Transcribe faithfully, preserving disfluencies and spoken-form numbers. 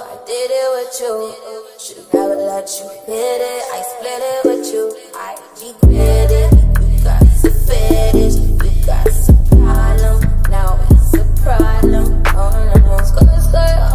I did it with you. Should've never let you hit it. I split it with you. I regret it. You got some fetish. You got some problem. Now it's a problem. Oh no, no, it's gonna stay.